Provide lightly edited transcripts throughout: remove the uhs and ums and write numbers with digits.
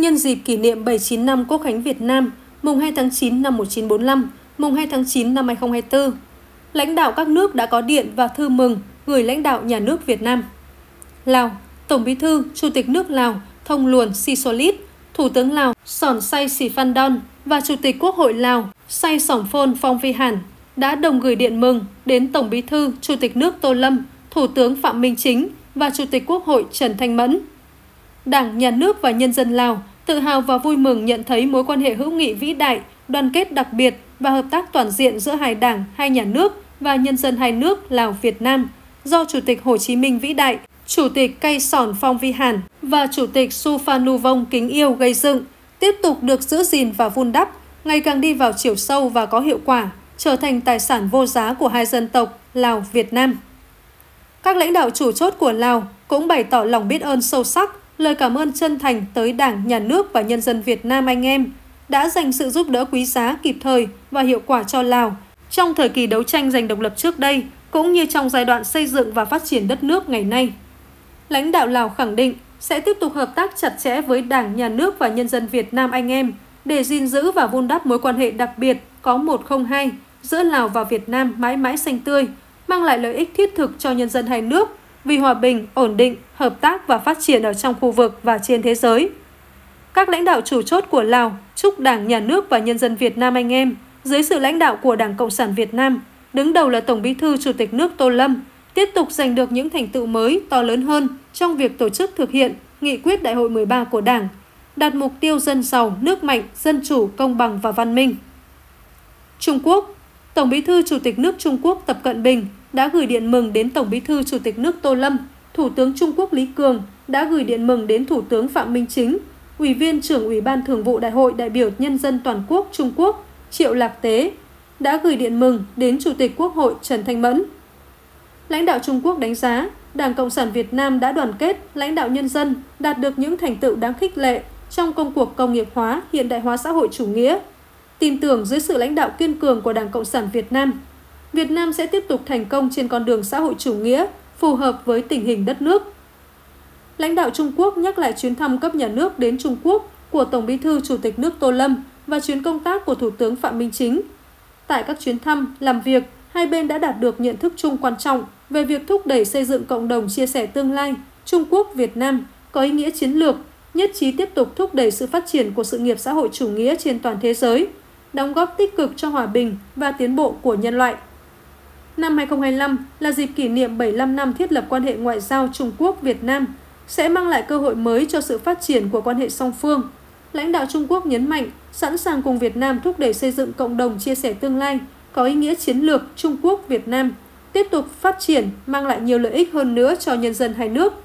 Nhân dịp kỷ niệm 79 năm Quốc khánh Việt Nam, mùng 2 tháng 9 năm 1945, mùng 2 tháng 9 năm 2024, lãnh đạo các nước đã có điện và thư mừng gửi lãnh đạo nhà nước Việt Nam. Lào, Tổng Bí thư, Chủ tịch nước Lào Thông Luồn Sisolit, Thủ tướng Lào Sòn Say Sì Phan Đon và Chủ tịch Quốc hội Lào Say Sỏm Phôn Phong Vi Hàn đã đồng gửi điện mừng đến Tổng Bí thư, Chủ tịch nước Tô Lâm, Thủ tướng Phạm Minh Chính và Chủ tịch Quốc hội Trần Thanh Mẫn. Đảng, Nhà nước và nhân dân Lào tự hào và vui mừng nhận thấy mối quan hệ hữu nghị vĩ đại, đoàn kết đặc biệt và hợp tác toàn diện giữa hai đảng, hai nhà nước và nhân dân hai nước Lào-Việt Nam do Chủ tịch Hồ Chí Minh vĩ đại, Chủ tịch Cây Sòn Phong Vi Hàn và Chủ tịch Su Phan Nu Vong kính yêu gây dựng, tiếp tục được giữ gìn và vun đắp, ngày càng đi vào chiều sâu và có hiệu quả, trở thành tài sản vô giá của hai dân tộc Lào-Việt Nam. Các lãnh đạo chủ chốt của Lào cũng bày tỏ lòng biết ơn sâu sắc, lời cảm ơn chân thành tới Đảng, Nhà nước và nhân dân Việt Nam anh em đã dành sự giúp đỡ quý giá, kịp thời và hiệu quả cho Lào trong thời kỳ đấu tranh giành độc lập trước đây, cũng như trong giai đoạn xây dựng và phát triển đất nước ngày nay. Lãnh đạo Lào khẳng định sẽ tiếp tục hợp tác chặt chẽ với Đảng, Nhà nước và nhân dân Việt Nam anh em để gìn giữ và vun đắp mối quan hệ đặc biệt có 102 giữa Lào và Việt Nam mãi mãi xanh tươi, mang lại lợi ích thiết thực cho nhân dân hai nước vì hòa bình, ổn định, hợp tác và phát triển ở trong khu vực và trên thế giới. Các lãnh đạo chủ chốt của Lào chúc Đảng, Nhà nước và nhân dân Việt Nam anh em dưới sự lãnh đạo của Đảng Cộng sản Việt Nam, đứng đầu là Tổng Bí thư Chủ tịch nước Tô Lâm, tiếp tục giành được những thành tựu mới to lớn hơn trong việc tổ chức thực hiện nghị quyết Đại hội 13 của Đảng, đạt mục tiêu dân giàu, nước mạnh, dân chủ, công bằng và văn minh. Trung Quốc, Tổng Bí thư Chủ tịch nước Trung Quốc Tập Cận Bình đã gửi điện mừng đến Tổng Bí thư Chủ tịch nước Tô Lâm. Thủ tướng Trung Quốc Lý Cường đã gửi điện mừng đến Thủ tướng Phạm Minh Chính, Ủy viên trưởng Ủy ban Thường vụ Đại hội đại biểu Nhân dân toàn quốc Trung Quốc Triệu Lạc Tế đã gửi điện mừng đến Chủ tịch Quốc hội Trần Thanh Mẫn. Lãnh đạo Trung Quốc đánh giá Đảng Cộng sản Việt Nam đã đoàn kết, lãnh đạo nhân dân, đạt được những thành tựu đáng khích lệ trong công cuộc công nghiệp hóa, hiện đại hóa xã hội chủ nghĩa. Tin tưởng dưới sự lãnh đạo kiên cường của Đảng Cộng sản Việt Nam sẽ tiếp tục thành công trên con đường xã hội chủ nghĩa, phù hợp với tình hình đất nước. Lãnh đạo Trung Quốc nhắc lại chuyến thăm cấp nhà nước đến Trung Quốc của Tổng Bí thư Chủ tịch nước Tô Lâm và chuyến công tác của Thủ tướng Phạm Minh Chính. Tại các chuyến thăm, làm việc, hai bên đã đạt được nhận thức chung quan trọng về việc thúc đẩy xây dựng cộng đồng chia sẻ tương lai Trung Quốc-Việt Nam có ý nghĩa chiến lược, nhất trí tiếp tục thúc đẩy sự phát triển của sự nghiệp xã hội chủ nghĩa trên toàn thế giới, đóng góp tích cực cho hòa bình và tiến bộ của nhân loại. Năm 2025 là dịp kỷ niệm 75 năm thiết lập quan hệ ngoại giao Trung Quốc-Việt Nam, sẽ mang lại cơ hội mới cho sự phát triển của quan hệ song phương. Lãnh đạo Trung Quốc nhấn mạnh sẵn sàng cùng Việt Nam thúc đẩy xây dựng cộng đồng chia sẻ tương lai có ý nghĩa chiến lược Trung Quốc-Việt Nam, tiếp tục phát triển, mang lại nhiều lợi ích hơn nữa cho nhân dân hai nước.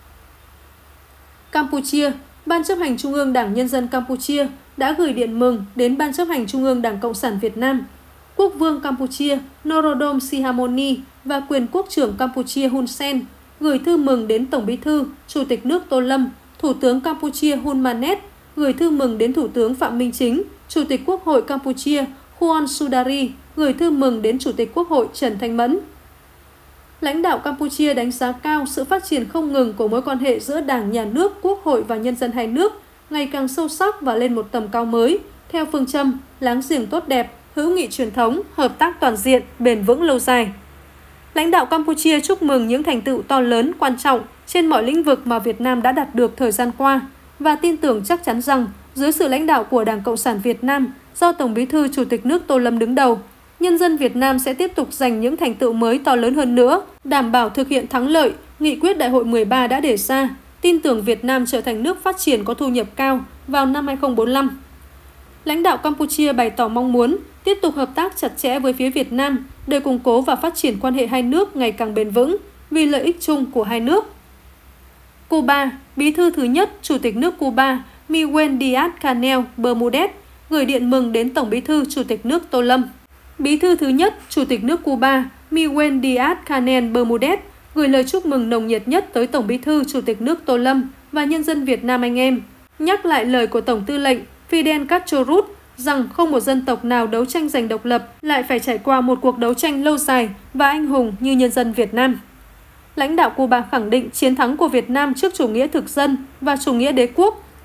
Campuchia, Ban chấp hành Trung ương Đảng Nhân dân Campuchia đã gửi điện mừng đến Ban chấp hành Trung ương Đảng Cộng sản Việt Nam. Quốc vương Campuchia Norodom Sihamoni và quyền quốc trưởng Campuchia Hun Sen gửi thư mừng đến Tổng Bí thư, Chủ tịch nước Tô Lâm, Thủ tướng Campuchia Hun Manet gửi thư mừng đến Thủ tướng Phạm Minh Chính, Chủ tịch Quốc hội Campuchia Khuon Sudari gửi thư mừng đến Chủ tịch Quốc hội Trần Thanh Mẫn. Lãnh đạo Campuchia đánh giá cao sự phát triển không ngừng của mối quan hệ giữa Đảng, Nhà nước, Quốc hội và nhân dân hai nước ngày càng sâu sắc và lên một tầm cao mới, theo phương châm láng giềng tốt đẹp, hữu nghị truyền thống, hợp tác toàn diện, bền vững lâu dài. Lãnh đạo Campuchia chúc mừng những thành tựu to lớn, quan trọng trên mọi lĩnh vực mà Việt Nam đã đạt được thời gian qua và tin tưởng chắc chắn rằng dưới sự lãnh đạo của Đảng Cộng sản Việt Nam do Tổng Bí thư Chủ tịch nước Tô Lâm đứng đầu, nhân dân Việt Nam sẽ tiếp tục giành những thành tựu mới to lớn hơn nữa, đảm bảo thực hiện thắng lợi nghị quyết Đại hội 13 đã đề ra, tin tưởng Việt Nam trở thành nước phát triển có thu nhập cao vào năm 2045. Lãnh đạo Campuchia bày tỏ mong muốn tiếp tục hợp tác chặt chẽ với phía Việt Nam để củng cố và phát triển quan hệ hai nước ngày càng bền vững vì lợi ích chung của hai nước. Cuba, Bí thư thứ nhất Chủ tịch nước Cuba Miguel Díaz-Canel Bermudez gửi điện mừng đến Tổng Bí thư Chủ tịch nước Tô Lâm. Bí thư thứ nhất Chủ tịch nước Cuba Miguel Díaz-Canel Bermudez gửi lời chúc mừng nồng nhiệt nhất tới Tổng Bí thư Chủ tịch nước Tô Lâm và nhân dân Việt Nam anh em, nhắc lại lời của Tổng tư lệnh Fidel Castro Ruz rằng không một dân tộc nào đấu tranh giành độc lập lại phải trải qua một cuộc đấu tranh lâu dài và anh hùng như nhân dân Việt Nam. Lãnh đạo Cuba khẳng định chiến thắng của Việt Nam trước chủ nghĩa thực dân và chủ nghĩa đế quốc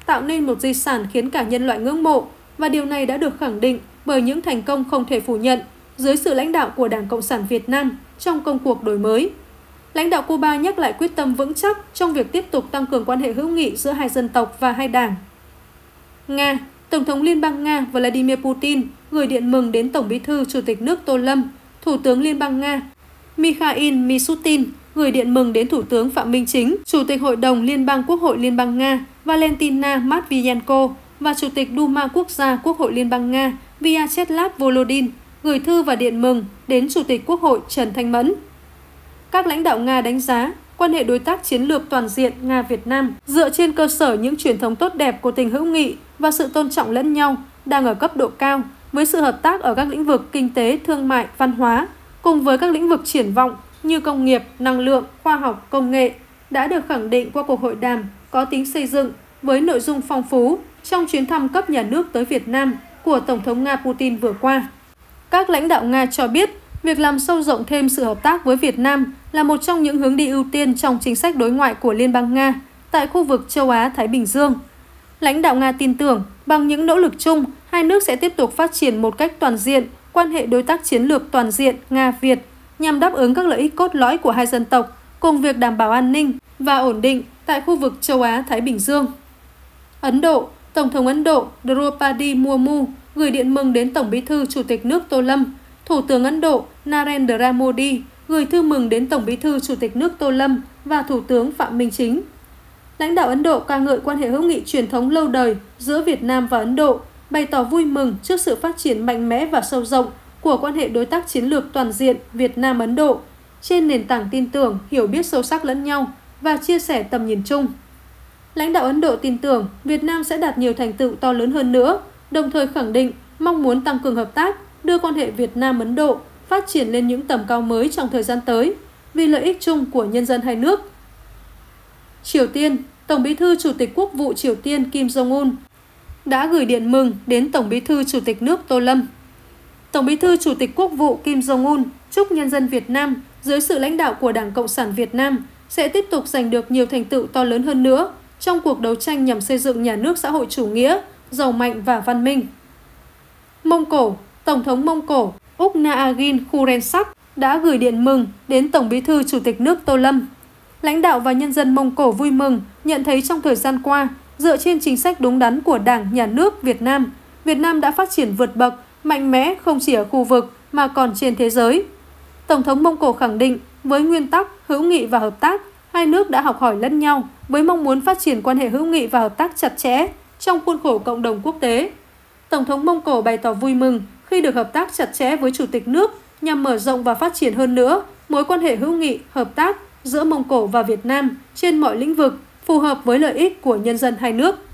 tạo nên một di sản khiến cả nhân loại ngưỡng mộ, và điều này đã được khẳng định bởi những thành công không thể phủ nhận dưới sự lãnh đạo của Đảng Cộng sản Việt Nam trong công cuộc đổi mới. Lãnh đạo Cuba nhắc lại quyết tâm vững chắc trong việc tiếp tục tăng cường quan hệ hữu nghị giữa hai dân tộc và hai đảng. Nga, Tổng thống Liên bang Nga Vladimir Putin gửi điện mừng đến Tổng Bí thư Chủ tịch nước Tô Lâm. Thủ tướng Liên bang Nga Mikhail Mishustin gửi điện mừng đến Thủ tướng Phạm Minh Chính, Chủ tịch Hội đồng Liên bang Quốc hội Liên bang Nga Valentina Matviyenko và Chủ tịch Duma Quốc gia Quốc hội Liên bang Nga Vyacheslav Volodin gửi thư và điện mừng đến Chủ tịch Quốc hội Trần Thanh Mẫn. Các lãnh đạo Nga đánh giá quan hệ đối tác chiến lược toàn diện Nga-Việt Nam dựa trên cơ sở những truyền thống tốt đẹp của tình hữu nghị và sự tôn trọng lẫn nhau đang ở cấp độ cao, với sự hợp tác ở các lĩnh vực kinh tế, thương mại, văn hóa, cùng với các lĩnh vực triển vọng như công nghiệp, năng lượng, khoa học, công nghệ, đã được khẳng định qua cuộc hội đàm có tính xây dựng với nội dung phong phú trong chuyến thăm cấp nhà nước tới Việt Nam của Tổng thống Nga Putin vừa qua. Các lãnh đạo Nga cho biết, việc làm sâu rộng thêm sự hợp tác với Việt Nam là một trong những hướng đi ưu tiên trong chính sách đối ngoại của Liên bang Nga tại khu vực châu Á-Thái Bình Dương. Lãnh đạo Nga tin tưởng, bằng những nỗ lực chung, hai nước sẽ tiếp tục phát triển một cách toàn diện quan hệ đối tác chiến lược toàn diện Nga-Việt nhằm đáp ứng các lợi ích cốt lõi của hai dân tộc, cùng việc đảm bảo an ninh và ổn định tại khu vực châu Á-Thái Bình Dương. Ấn Độ, Tổng thống Ấn Độ Draupadi Murmu gửi điện mừng đến Tổng Bí thư Chủ tịch nước Tô Lâm. Thủ tướng Ấn Độ Narendra Modi gửi thư mừng đến Tổng Bí thư Chủ tịch nước Tô Lâm và Thủ tướng Phạm Minh Chính. Lãnh đạo Ấn Độ ca ngợi quan hệ hữu nghị truyền thống lâu đời giữa Việt Nam và Ấn Độ, bày tỏ vui mừng trước sự phát triển mạnh mẽ và sâu rộng của quan hệ đối tác chiến lược toàn diện Việt Nam-Ấn Độ trên nền tảng tin tưởng, hiểu biết sâu sắc lẫn nhau và chia sẻ tầm nhìn chung. Lãnh đạo Ấn Độ tin tưởng Việt Nam sẽ đạt nhiều thành tựu to lớn hơn nữa, đồng thời khẳng định mong muốn tăng cường hợp tác, đưa quan hệ Việt Nam-Ấn Độ phát triển lên những tầm cao mới trong thời gian tới, vì lợi ích chung của nhân dân hai nước. Triều Tiên, Tổng Bí thư Chủ tịch Quốc vụ Triều Tiên Kim Jong-un đã gửi điện mừng đến Tổng Bí thư Chủ tịch nước Tô Lâm. Tổng Bí thư Chủ tịch Quốc vụ Kim Jong-un chúc nhân dân Việt Nam dưới sự lãnh đạo của Đảng Cộng sản Việt Nam sẽ tiếp tục giành được nhiều thành tựu to lớn hơn nữa trong cuộc đấu tranh nhằm xây dựng nhà nước xã hội chủ nghĩa, giàu mạnh và văn minh. Mông Cổ, Tổng thống Mông Cổ Ukhnagin Khurensak đã gửi điện mừng đến Tổng Bí thư Chủ tịch nước Tô Lâm. Lãnh đạo và nhân dân Mông Cổ vui mừng nhận thấy trong thời gian qua, dựa trên chính sách đúng đắn của Đảng, Nhà nước Việt Nam đã phát triển vượt bậc, mạnh mẽ không chỉ ở khu vực mà còn trên thế giới. Tổng thống Mông Cổ khẳng định với nguyên tắc hữu nghị và hợp tác, hai nước đã học hỏi lẫn nhau với mong muốn phát triển quan hệ hữu nghị và hợp tác chặt chẽ trong khuôn khổ cộng đồng quốc tế. Tổng thống Mông Cổ bày tỏ vui mừng khi được hợp tác chặt chẽ với Chủ tịch nước nhằm mở rộng và phát triển hơn nữa mối quan hệ hữu nghị, hợp tác giữa Mông Cổ và Việt Nam trên mọi lĩnh vực phù hợp với lợi ích của nhân dân hai nước.